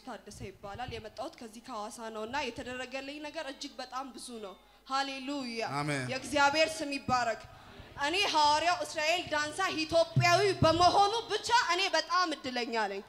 ታደሰ ይባላል የመጣሁት ከዚህ ከሐዋሳ ነውና የተደረገልኝ ነገር እጅግ በጣም ብዙ ነው ሃሌሉያ የእግዚአብሔር ስም ይባረክ እኔ ሐዋርያው እስራኤል ዳንሳ ኢትዮጵያዊ በመሆኑ ብቻ እኔ በጣም እድለኛ ነኝ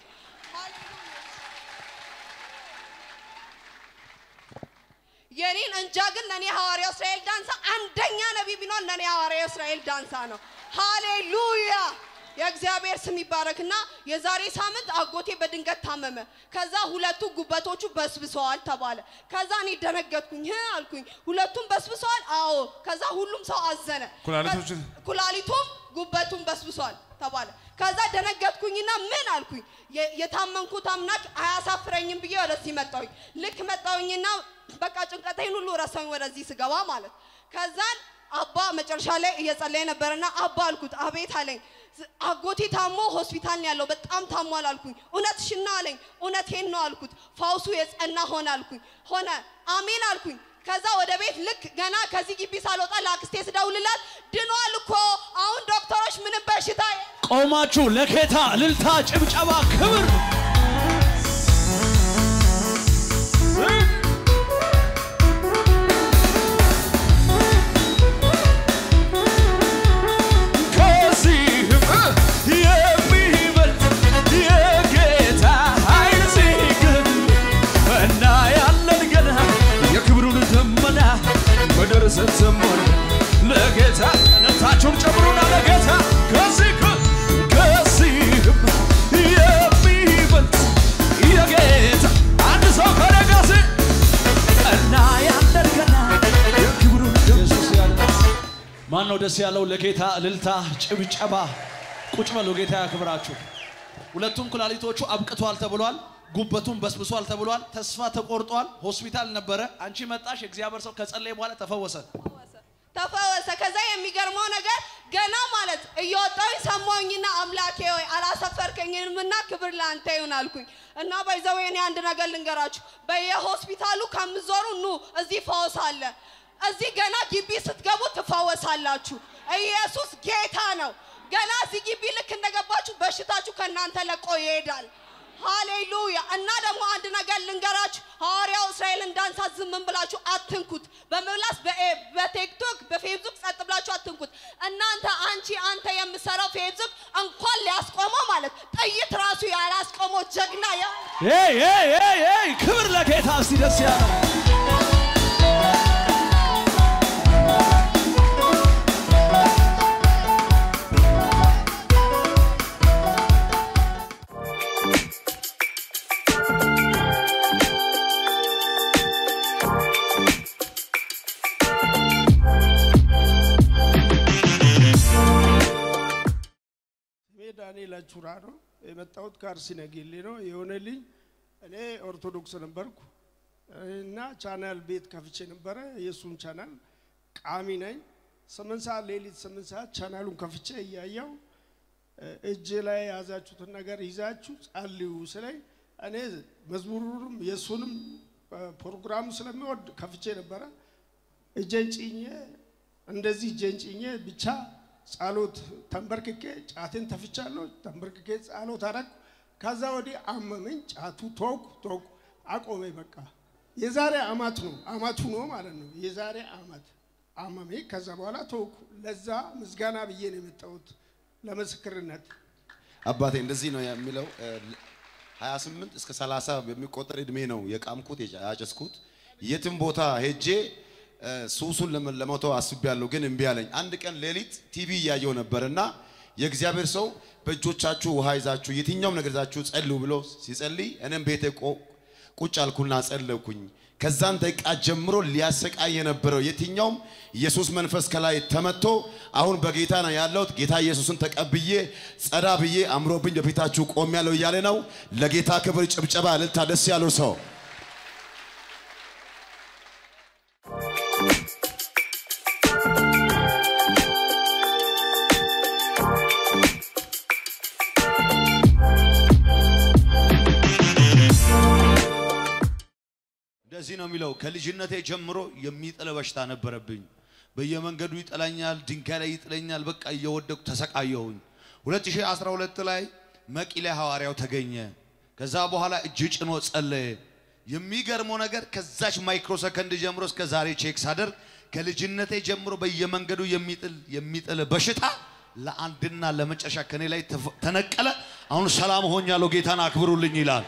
የኔን እንጃ ግን ለኔ ሐዋርያው እስራኤል ዳንሳ አንደኛ ነብይ ቢኖር ለኔ ሐዋርያው እስራኤል ዳንሳ ነው ሃሌሉያ የእግዚአብሔር ስም ይባረክና የዛሬ ሳምንት አጎቴ በድንገት ታመመ ከዛ ሁለቱ ጉበቶቹ በስብሰዋል ተባለ ከዛ እኔ ደነገጥኩኝ አልኩኝ ሁለቱም በስብሰዋል አዎ ከዛ ሁሉም ሰው አዘነ ኩላሊቱም ጉበቱም በስብሰዋል ተባለ ከዛ ደነገጥኩኝና ምን አልኩኝ የታመንኩት አምላክ አያሳፍረኝም ብዬ ወደዚህ መጣሁኝ ልክ መጣሁኝና በቃ ጭንቀቴን ሁሉ ረሳኝ ወደዚህ ስገባ ማለት ከዛን አባ መጨረሻ ላይ እየጸለየ ነበርና አባ አልኩት አቤት አለኝ አጎቴ ታሞ ሆስፒታል ነው ያለው በጣም ታሟል አልኩኝ እውነትሽና አለኝ እውነቴን ነው አልኩት ፋውሱ የጸና ሆነ አልኩኝ ሆነ አሜን አልኩኝ ከዛ ወደ ቤት ልክ ገና ከዚህ ግቢ ሳልወጣ ለአክስቴ ስደውልላት ድኗል እኮ አሁን ዶክተሮች ምን በሽታ ቆማችሁ ለጌታ ልልታ ጭብጨባ ክብር ستمر لقيتها نتاجم جبرونا لقيتها كاسيب يا بيبلت يا قيتها عند سوق رقصي أنا يعترقنا يكبرون يسوس يالله ما نو دس يالله لقيتها للتا ጭብጨባ ቁጭ በሉ ጌታ ያክብራችሁ ሁለቱም ኩላሊቶቹ አብቅቷል ተብሏል ጉበቱን በስብሷል ተብሏል ተስፋ ተቆርጧል ሆስፒታል ነበረ አንቺ መጣሽ እግዚአብሔር ሰው ከጸለየ በኋላ ተፈወሰ ከዛ የሚገርመው ነገር ገና ማለት እየወጣው ሰሞኝና አምላኬ ሆይ አላሰፈርከኝምና ክብር ላንተ ይሁን አልኩኝ እና ባይዘው የኔ አንድ ነገር ልንገራችሁ በየሆስፒታሉ ከምዞሩ ኑ እዚህ ፈውስ አለ እዚህ ገና ግቢ ስትገቡ ትፈወሳላችሁ ኢየሱስ ጌታ ነው ገና እዚህ ግቢ ልክ እንደገባችሁ በሽታችሁ ከናንተ ለቆ ይሄዳል ሃሌሉያ እና ደግሞ አንድ ነገር ልንገራችሁ ሐዋርያው እስራኤልን ዳንሳ ዝም ብላችሁ አትንኩት በመላስ በቲክቶክ በፌስቡክ ጸጥ ብላችሁ አትንኩት እናንተ አንተ የምሰራው ፌስቡክ እንኳን ሊያስቆመው ማለት ጥይት ራሱ ያላስቆመው ጀግና ክብር ለጌታ እስቲ ደስ ያለው ዳንኤል አቹራሮ የመጣሁት ካርሲ ነገሌ ነው የሆነልኝ እኔ ኦርቶዶክስ ነበርኩ እና ቻናል ቤት ከፍቼ ነበር የሱን ቻናል ቃሚ ነኝ 8 ሰዓት ሌሊት 8 ሰዓት ቻናሉን ከፍቼ ያያያው እጄ ላይ ያዛችሁት ነገር ይዛችሁ ጻልዩ ስለይ እኔ መዝሙሩንም የሱንም ፕሮግራሙ ስለሚወድ ከፍቼ ነበር እጀንጪኝ እንደዚህ ጀንጪኝ ብቻ ጻሎት ተንበርክኬ ጫቴን ተፍቻለሁ ተንበርክኬ ጻሎት አረኩ ከዛ ወዲህ አመመኝ ጫቱ ቶክ አቆመ በቃ የዛሬ አማቱ ነው ማለት ነው የዛሬ አመት አመመኝ ከዛ በኋላ ቶክ ለዛ ምስጋና ብዬ ነው የመጣሁት ለመስክርነት አባቴ እንደዚህ ነው የሚለው 28 እስከ 30 በሚቆጠር እድሜ ነው የቃምኩት ያጨስኩት የትም ቦታ ሄጄ ሱሱን ለሞተው አስቤያለሁ ግን እንቢ አለኝ አንድ ቀን ሌሊት ቲቪ ያየው ነበርና የእግዚአብሔር ሰው በእጆቻችሁ ውሃ ይዛችሁ የትኛውም ነገር ይዛችሁ ጸልዩ ብሎ ሲጸልይ እኔም ቤቴ ቁጭ አልኩና ጸለይኩኝ ከዛን ደቂቃ ጀምሮ ሊያሰቃይ የነበረው የትኛውም ኢየሱስ መንፈስ ከላይ ተመቶ አሁን በጌታ ነው ያለው ጌታ ኢየሱስን ተቀብዬ ጸዳ ብዬ አምሮብኝ በፊታችሁ ቆሜያለሁ እያለ ነው ለጌታ ክብር ጭብጨባ እልልታ ደስ ያለው ሰው እንደዚህ ነው የሚለው ከልጅነቴ ጀምሮ የሚጥለው በሽታ ነበርብኝ በየመንገዱ ይጥለኛል ድንጋይ ላይ ይጥለኛል በቃ እየወደኩ ተሰቃየሁኝ 2012 ላይ መቂ ላይ ሐዋርያው ተገኘ ከዛ በኋላ እጅ ጭኖ ጸለየ የሚገርመው ነገር ከዛች ማይክሮ ሰከንድ ጀምሮ እስከ ዛሬ ቼክ ሳደርግ ከልጅነቴ ጀምሮ በየመንገዱ የሚጥል በሽታ ለአንድና ለመጨረሻ ከኔ ላይ ተነቀለ አሁን ሰላም ሆኛለሁ ጌታን አክብሩልኝ ይላል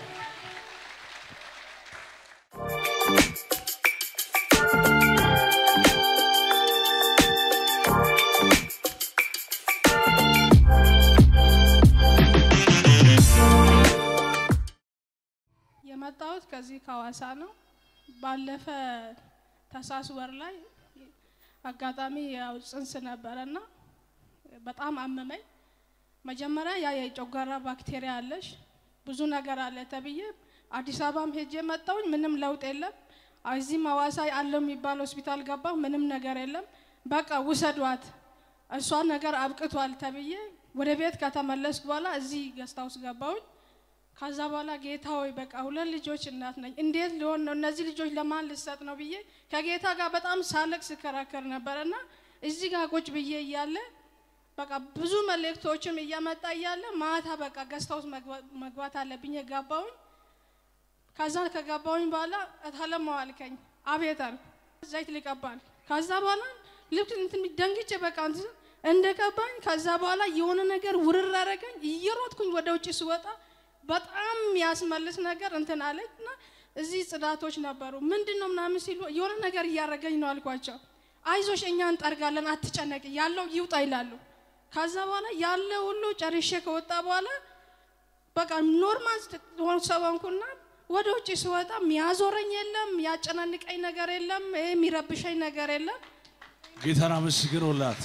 የመጣሁት ከዚህ ከዋሳ ነው ባለፈ ታሳስ ወር ላይ አጋጣሚ ያው ጽንስ ነበርና በጣም አመመኝ መጀመሪያ ያ የጨጓራ ባክቴሪያ አለሽ ብዙ ነገር አለ ተብዬ አዲስ አበባም ሄጄ መጣሁኝ ምንም ለውጥ የለም እዚህ ማዋሳ ያለው የሚባል ሆስፒታል ገባሁ ምንም ነገር የለም በቃ ውሰዷት እሷ ነገር አብቅቷል ተብዬ ወደ ቤት ከተመለስኩ በኋላ እዚህ ገስታውስ ገባሁኝ ከዛ በኋላ ጌታ ሆይ በቃ ሁለት ልጆች እናት ነኝ እንዴት ሊሆን ነው እነዚህ ልጆች ለማን ልሰጥ ነው ብዬ ከጌታ ጋር በጣም ሳለቅስ ከራከር ነበርና እዚህ ጋር ቁጭ ብዬ ይያለ በቃ ብዙ መልእክቶችም እያመጣ ይያለ ማታ በቃ ገስታውስ መግባት አለብኝ ገባሁኝ ከዛ ከገባሁኝ በኋላ ተለማው አልከኝ አቤታል ዘይት ሊቀባል ከዛ በኋላ ልክ እንትን ደንግጬ በቃ እንደቀባኝ ከዛ በኋላ የሆነ ነገር ውርር አረገኝ እየሮጥኩኝ ወደ ውጭ ስወጣ በጣም ያስመልስ ነገር እንትን አለና እዚህ ጽዳቶች ነበሩ ምንድነው ምናምን ሲሉ የሆነ ነገር ያረጋኝ ነው አልኳቸው አይዞሽ እኛን ጠርጋለን አትጨነቂ ያለው ይውጣ ይላሉ ከዛ በኋላ ያለው ሁሉ ጨርሼ ከወጣ በኋላ በቃ ኖርማል ሆንኩና ወደ ውጭ ስወጣ ሚያዞረኝ የለም ያጨናንቀኝ ነገር የለም የሚረብሸኝ ነገር የለም ጌታና መስግኖላት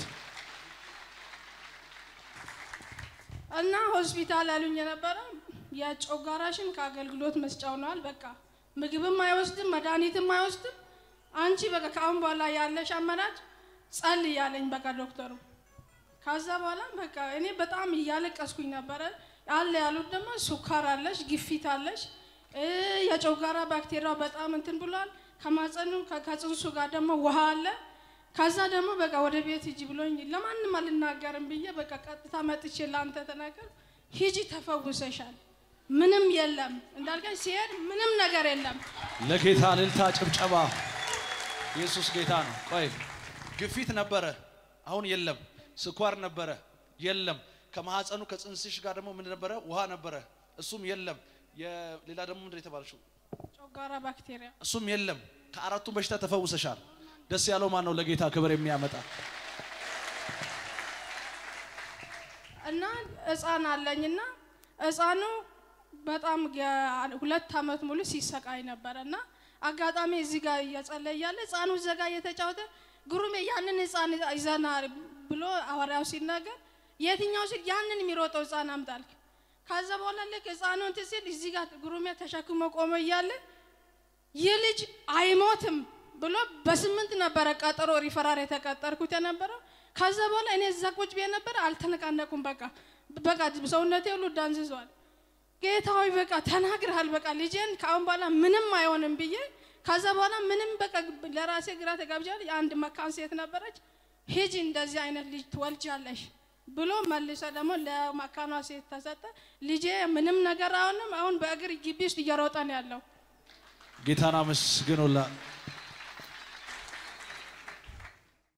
እና ሆስፒታል አሉኝ ነበር ያጮጋራሽን ከአገልግሎት መስጫው ነዋል በቃ ምግብም አይወስድም መድኃኒትም አይወስድም አንቺ በቃ ካሁን በኋላ ያለሽ አመራጭ ጸልይ ያለኝ በቃ ዶክተሩ ከዛ በኋላ በቃ እኔ በጣም ያለቀስኩኝ ነበር አለ ያሉት ደግሞ ሱካር አለሽ ግፊት አለሽ የጮጋራ ባክቴሪያው በጣም እንትን ብሏል ከማጸኑ ከጽንሱ ጋር ደግሞ ውሃ አለ ከዛ ደግሞ በቃ ወደ ቤት ሂጂ ብሎኝ ለማንንም አልናገርም ብዬ በቃ ቀጥታ መጥቼ ላንተ ተናገር ሂጂ ተፈውሰሻል ምንም የለም እንዳልከኝ ሲሄድ ምንም ነገር የለም ለጌታ ልልታ ጭብጨባ ኢየሱስ ጌታ ነው ቆይ ግፊት ነበረ አሁን የለም ስኳር ነበረ የለም ከማህፀኑ ከጽንስሽ ጋር ደግሞ ምን ነበረ ውሃ ነበረ እሱም የለም የሌላ ደግሞ ምንድነው የተባለሽው ጮጋራ ባክቴሪያ እሱም የለም ከአራቱ በሽታ ተፈውሰሻል ደስ ያለው ማን ነው ለጌታ ክብር የሚያመጣ እና ህፃን አለኝና ህፃኑ በጣም 2 አመት ሙሉ ሲሰቃይ ነበርና አጋጣሚ እዚህ ጋር እየጸለያለ ህፃኑ ዘጋ እየተጫወተ ግሩሜ ያንን ህፃን ይዘና ብሎ አወራው ሲናገር የትኛው ሲል ያንን የሚሮጠው ህፃን አምጣልክ ከዛ በኋላ ለክ ህፃኑን ትሲል እዚህ ጋር ግሩሜ ተሸክሞ ቆመ ይያለ የልጅ አይሞትም ብሎ በ8 ነበር ቀጠሮ ሪፈራር የተቀጠርኩት ነበር ከዛ በኋላ እኔ እዛ ቁጭ ብዬ ነበር አልተነቃነኩም በቃ ሰውነቴ ሁሉ ዳንዝዟል ጌታዬ በቃ ተናግረሃል በቃ ልጄን ካሁን በኋላ ምንም አይሆንም ብዬ ከዛ በኋላ ምንም በቃ ለራሴ ግራ ተጋብጃል አንድ መካን ሴት ነበረች ሂጂ እንደዚህ አይነት ልጅ ትወልጃለሽ ብሎ መልሶ ደግሞ ለመካኗ ሴት ተሰጠ ልጄ ምንም ነገር አሁን በእግር ግቢ ውስጥ እየሮጠ ነው ያለው ጌታና መስግኖላ